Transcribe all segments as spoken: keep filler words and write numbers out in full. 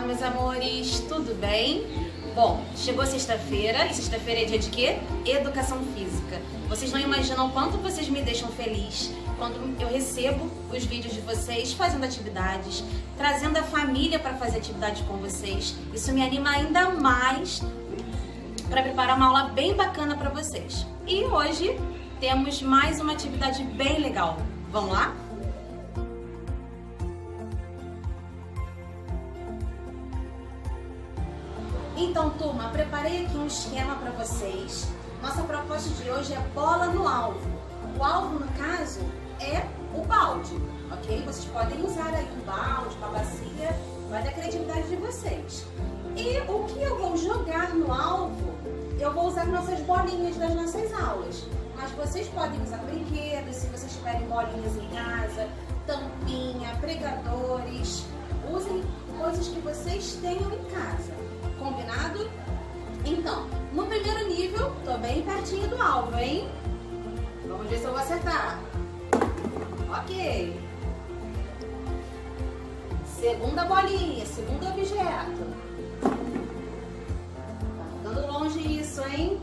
meus amores, tudo bem? Bom, chegou sexta-feira, e sexta-feira é dia de quê? Educação física. Vocês não imaginam o quanto vocês me deixam feliz quando eu recebo os vídeos de vocês fazendo atividades, trazendo a família para fazer atividade com vocês. Isso me anima ainda mais para preparar uma aula bem bacana para vocês. E hoje temos mais uma atividade bem legal. Vamos lá? Então, turma, preparei aqui um esquema para vocês. Nossa proposta de hoje é bola no alvo. O alvo, no caso, é o balde, ok? Vocês podem usar aí um balde, uma bacia, vai da criatividade de vocês. E o que eu vou jogar no alvo, eu vou usar nossas bolinhas das nossas aulas. Mas vocês podem usar brinquedos, se vocês tiverem bolinhas em casa, tampinha, pregadores. Usem coisas que vocês tenham em casa. Combinado? Então, no primeiro nível, tô bem pertinho do alvo, hein? Vamos ver se eu vou acertar. Ok. Segunda bolinha, segundo objeto. Tá ficando longe isso, hein?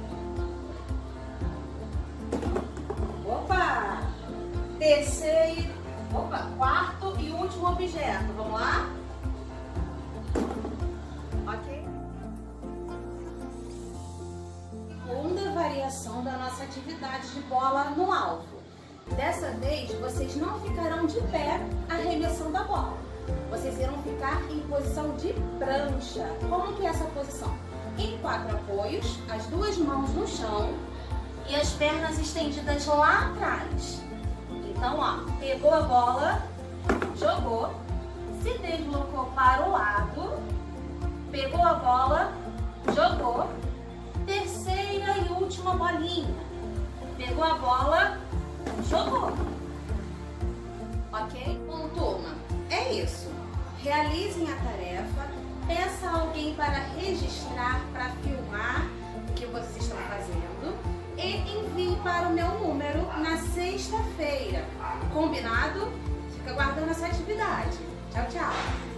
Opa! Terceiro, opa, quarto e último objeto. Vamos lá? Ok? Segunda variação da nossa atividade de bola no alvo. Dessa vez, vocês não ficarão de pé arremessando a bola. Vocês irão ficar em posição de prancha. Como que é essa posição? Em quatro apoios, as duas mãos no chão e as pernas estendidas lá atrás. Então, ó, pegou a bola, jogou, se deslocou para o lado, pegou a bola, jogou, terceira e última bolinha, pegou a bola, jogou. Ok? Bom, turma, é isso. Realizem a tarefa, peça alguém para registrar, para filmar o que vocês estão fazendo e envie para o meu número na sexta-feira. Combinado? Fica aguardando essa atividade. Tchau, tchau!